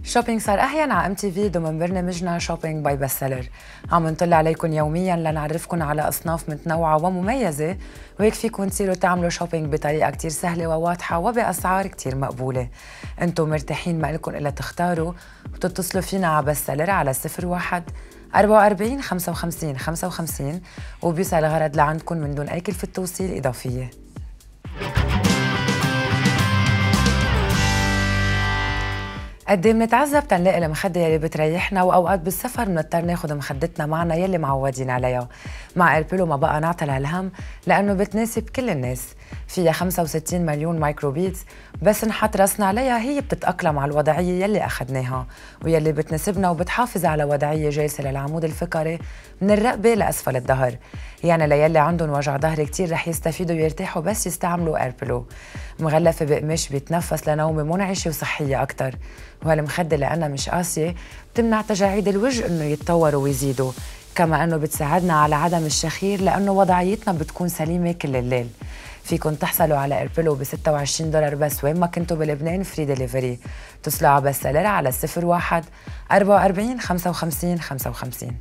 شوبينج صار أحيانا على MTV ضمن برنامجنا شوبينج باي بستسيلر. عم نطلع عليكم يوميا لنعرفكم على أصناف متنوعة ومميزة، وهيك فيكم تصيروا تعملوا شوبينج بطريقة كتير سهلة وواضحة وبأسعار كتير مقبولة. انتم مرتاحين، ما لكم إلا تختاروا وتتصلوا فينا على بستسيلر على 01 44 55 55 وبيوصل الغرض لعندكم من دون أي كلفة توصيل إضافية. قد ايه بنتعذب تنلاقي المخدة يلي بتريحنا، واوقات بالسفر بنضطر ناخذ مخدتنا معنا يلي معودين عليها. مع ايربيلو ما بقى نعطل هالهم لانه بتناسب كل الناس، فيها 65 مليون مايكروبيتس، بس نحط راسنا عليها هي بتتأقلم على الوضعية يلي اخذناها ويلي بتناسبنا، وبتحافظ على وضعية جالسة للعمود الفقري من الرقبة لأسفل الظهر. يعني ليلي عندهم وجع ظهر كتير رح يستفيدوا ويرتاحوا بس يستعملوا ايربيلو. مغلفة بقماش بيتنفس لنومة منعشة وصحية أكتر، وهالمخدة لأنها مش قاسية بتمنع تجاعيد الوجه إنه يتطوروا ويزيدوا، كما إنه بتساعدنا على عدم الشخير لأنه وضعيتنا بتكون سليمة كل الليل. فيكن تحصلوا على ايربيلو ب $26 بس وين ما كنتوا بلبنان، فري ديليفري. اتصلوا على بستسيلر على 01 44 55 55.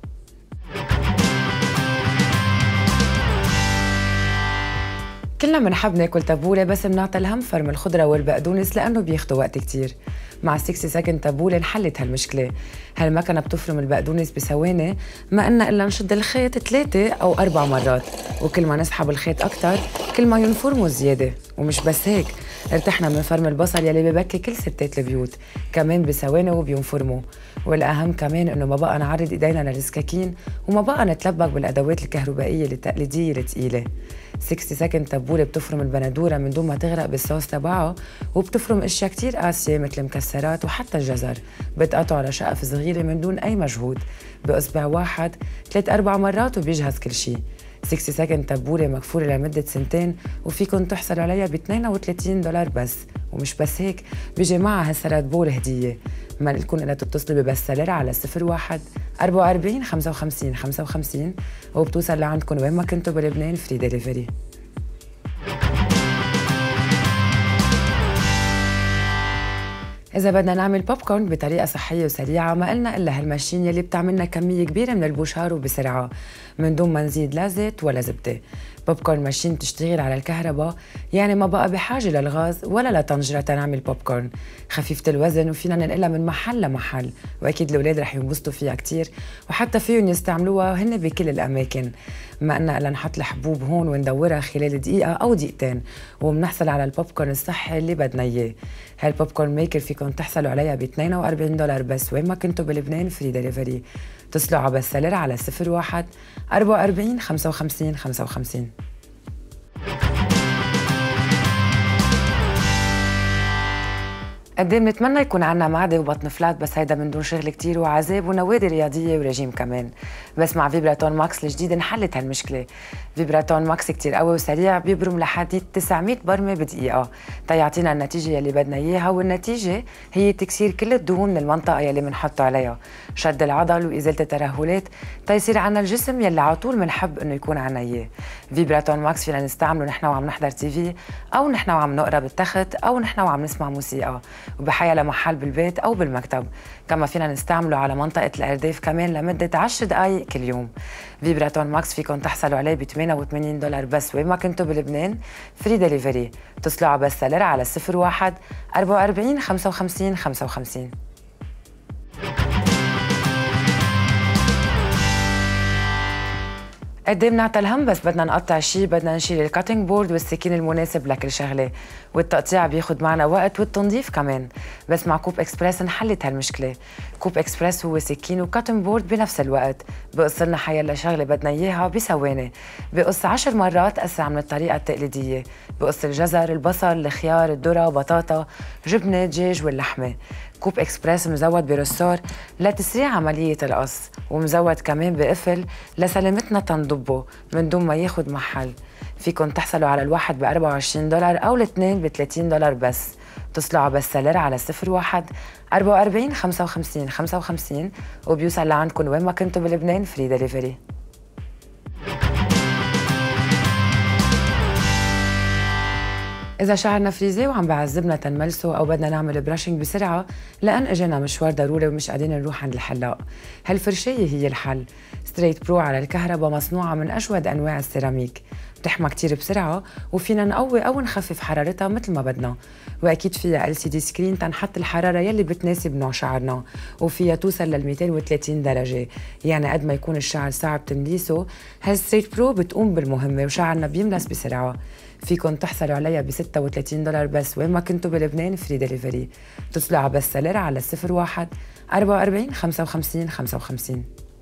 كلنا بنحب ناكل تبوله، بس بنعطي الهم فرم الخضره والبقدونس لانه بياخدوا وقت كتير. مع 60 سكند تبوله انحلت هالمشكله. هالمكنه بتفرم البقدونس بثواني، ما قلنا الا نشد الخيط 3 أو 4 مرات، وكل ما نسحب الخيط اكتر كل ما ينفرموا زياده. ومش بس هيك، ارتحنا من فرم البصل يلي ببكي كل ستات البيوت، كمان بثواني وبينفرموا. والاهم كمان انه ما بقى نعرض ايدينا للسكاكين، وما بقى نتلبك بالادوات الكهربائيه التقليديه الثقيله. 60 سكند تبوله بتفرم البندوره من دون ما تغرق بالصوص تبعها، وبتفرم اشياء كتير قاسيه مثل المكسرات وحتى الجزر، بتقطعه على شقف صغيره من دون اي مجهود، باصبع واحد 3-4 مرات وبيجهز كل شيء. 60 سكند تبوله مكفوله لمده 2 سنين، وفيكن تحصلوا عليها ب $32 بس. ومش بس هيك، بيجي معها هالسرات بول هديه. ما لكم الا تتصلوا ببستسيلر على 01 44 55 55 وبتوصل لعندكم وين ما كنتوا بلبنان، فري ديليفري. إذا بدنا نعمل بوب كورن بطريقة صحية وسريعة، ما قلنا إلا هالماشين يلي بتعملنا كمية كبيرة من البوشار وبسرعة من دون ما نزيد لا زيت ولا زبدة. بوب كورن ماشين تشتغل على الكهرباء، يعني ما بقى بحاجة للغاز ولا لطنجرة تنعمل بوب كورن. خفيفة الوزن وفينا ننقلها من محل لمحل، وأكيد الأولاد رح ينبسطوا فيها كتير، وحتى فيهم يستعملوها هن بكل الأماكن. ما قلنا إلا نحط الحبوب هون وندورها خلال دقيقة أو دقيقتين، وبنحصل على البوب كورن الصحي اللي بدنا إياه. هالبوب كورن ميكر فيكم تحصلوا عليها ب $42 بس وين ما كنتوا بلبنان، فري ديليفري. اتصلوا على بستسيلر على 01 44 55 55. قد ايه بنتمنى يكون عنا معده وبطن فلات، بس هيدا من دون شغل كتير وعذاب ونوادي رياضيه ورجيم كمان. بس مع فيبراتون ماكس الجديد انحلت هالمشكله. فيبراتون ماكس كتير قوي وسريع، بيبرم لحد 900 برمه بدقيقه تيعطينا النتيجه يلي بدنا اياها، والنتيجه هي تكسير كل الدهون من المنطقه يلي بنحطه عليها، شد العضل وازاله الترهلات تيصير عنا الجسم يلي على طول بنحب انه يكون عنا اياه. فيبراتون ماكس فينا نستعمله نحن وعم نحضر TV، او نحن وعم نقرا بالتخت، او نحن وعم نسمع موسيقى، وبحيا لمحل بالبيت أو بالمكتب. كما فينا نستعمله على منطقة الأرداف كمان لمدة 10 دقايق كل يوم. فيبراتون ماكس فيكم تحصلوا عليه ب $88 بس وين ما كنتوا بلبنان، فري ديليفري. اتصلوا على بستسيلر على 01 44 55 55. قد ايه بنعطى الهم، بس بدنا نقطع شيء بدنا نشيل الكاتنج بورد والسكين المناسب لكل شغله، والتقطيع بياخد معنا وقت والتنظيف كمان. بس مع كوب اكسبرس انحلت هالمشكله. كوب اكسبرس هو سكين وكاتنج بورد بنفس الوقت، بقص لنا حيلا شغله بدنا اياها بثواني، بقص 10 مرات اسرع من الطريقه التقليديه. بقص الجزر، البصل، الخيار، الذره، بطاطا، جبنه، دجاج واللحمه. كوب اكسبرس مزود برسار لتسريع عملية القص، ومزود كمان بقفل لسلامتنا تنضبه من دون ما ياخد محل. فيكن تحصلوا على الواحد ب $24 أو الاثنين ب $30 بس. اتصلوا على بستسيلر على 01 44 55 55 وبيوصل لعندكم وين ما كنتوا بلبنان، فري ديليفري. إذا شعرنا فريزي وعم بعذبنا تنملسه أو بدنا نعمل براشنج بسرعة لأن إجانا مشوار ضروري ومش قادرين نروح عند الحلاق، هالفرشاية هي الحل. ستريت برو على الكهرباء مصنوعة من أجود أنواع السيراميك، بتحمى كتير بسرعة وفينا نقوي أو نخفف حرارتها مثل ما بدنا، وأكيد فيها LCD سكرين تنحط الحرارة يلي بتناسب نوع شعرنا، وفيها توصل لل 230 درجة، يعني قد ما يكون الشعر صعب تمليسه هالستريت برو بتقوم بالمهمة وشعرنا بيملس بسرعة. فيكن تحصلوا عليها ب $36 بس وين ما كنتوا بلبنان، فري دليفري. اتصلوا على بس سلر على 01 44 55 55.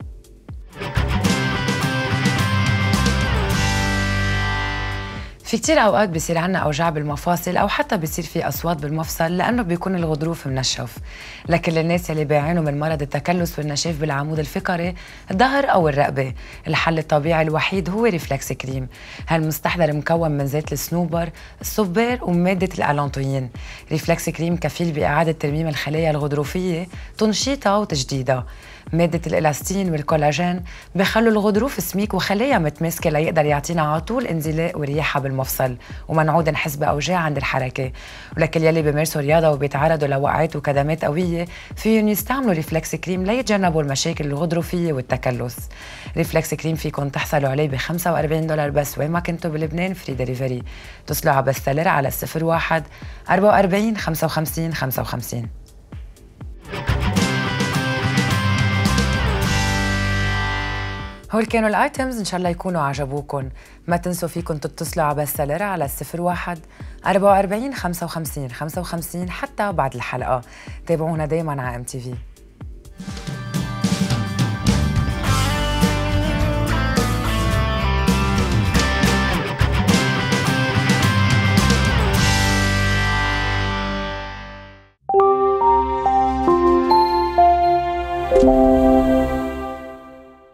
في كتير أوقات بيصير عنا أوجاع بالمفاصل أو حتى بيصير في أصوات بالمفصل لأنه بيكون الغضروف منشف، لكن للناس اللي بيعانوا من مرض التكلس والنشاف بالعمود الفقري، الظهر أو الرقبة، الحل الطبيعي الوحيد هو ريفلكس كريم. هالمستحضر مكون من زيت الصنوبر، الصبار ومادة الألانتوين. ريفلكس كريم كفيل بإعادة ترميم الخلايا الغضروفية، تنشيطها وتجديدها. مادة الإلاستين والكولاجين بخلوا الغضروف سميك وخلايا متماسكة ليقدر يعطينا على طول انزلاق ورياحة بالمفصل وما نعود نحس بأوجاع عند الحركة. ولكل يلي بيمارسوا رياضة وبيتعرضوا لوقعات وكدمات قوية فيهم يستعملوا ريفلكس كريم ليتجنبوا المشاكل الغضروفية والتكلس. ريفلكس كريم فيكم تحصلوا عليه ب $45 بس وين ما كنتوا بلبنان، فري دليفري. اتصلوا على بس سلر على 01 44 55 55. هول كانوا الايتمز، ان شاء الله يكونوا عجبوكم. ما تنسوا فيكم تتصلوا على بس سلر على 01 44 55 55 حتى بعد الحلقه. تابعونا دايما على MTV.